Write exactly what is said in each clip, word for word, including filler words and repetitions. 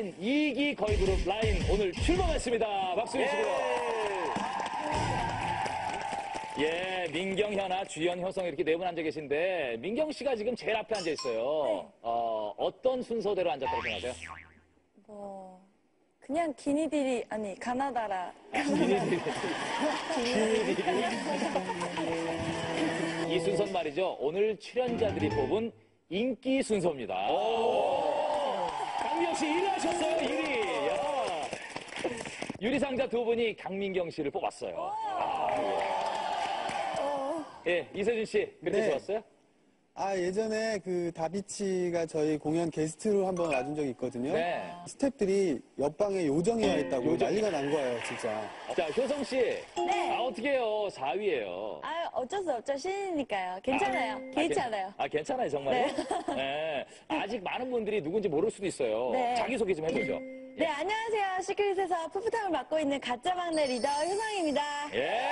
라인 이 기 걸그룹 라인 오늘 출범했습니다. 박수 주시고요. 예, 민경, 현아, 주연, 효성 이렇게 네 분 앉아 계신데 민경 씨가 지금 제일 앞에 앉아 있어요. 네. 어, 어떤 순서대로 앉았다고 생각하세요? 뭐 그냥 기니들이 아니 가나다라. 이 순서는 말이죠. 오늘 출연자들이 뽑은 인기 순서입니다. 강민경 씨 일 위 하셨어요, 일 위. 야. 유리상자 두 분이 강민경 씨를 뽑았어요. 예, 이세준 씨 그렇게 네. 좋았어요? 아, 예전에 그 다비치가 저희 공연 게스트로 한번 와준 적이 있거든요. 네. 스태프들이 옆방에 요정이 와 있다고 요정. 난리가 난 거예요, 진짜. 자, 효성 씨. 네. 아, 어떻게 해요? 사 위예요. 아 어쩔 수 없죠. 신이니까요. 괜찮아요. 괜찮아요. 아, 괜찮아요, 정말요? 네. 아직 많은 분들이 누군지 모를 수도 있어요. 네. 자기소개 좀 해보죠. 네, 안녕하세요. 시크릿에서 푸푸탕을 맡고 있는 가짜 막내 리더 효성입니다. 예.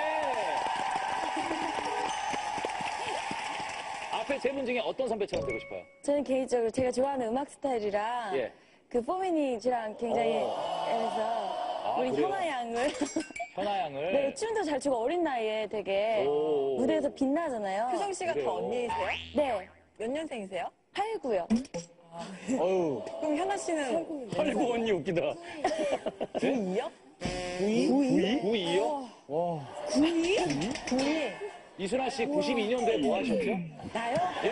앞에 세 분 중에 어떤 선배처럼 되고 싶어요? 저는 개인적으로 제가 좋아하는 음악 스타일이랑 예. 그 포미니즈랑 굉장히 해서 우리 그래요? 현아 양을 현아 양을. 네, 춤도 잘 추고 어린 나이에 되게 오. 무대에서 빛나잖아요. 효성 씨가 그래요? 더 언니이세요? 네, 몇 년생이세요? 팔구요. 어우. 그럼 현아 씨는 팔구 언니 웃기다. 구이요? 구이? 구이요? 구이? 구이? 이순아 씨 구십이 년도에 뭐 하셨죠? 나요? 예.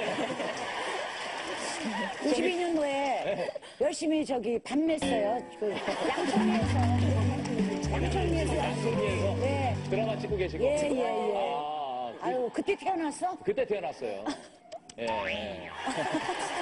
구십이 년도에 열심히 저기 밤냈어요. 그 양천리에서. 양천리에서. 양천리에서 네. 드라마 찍고 계시고. 예, 예, 예. 아, 그, 아유, 그때 태어났어? 그때 태어났어요. 예.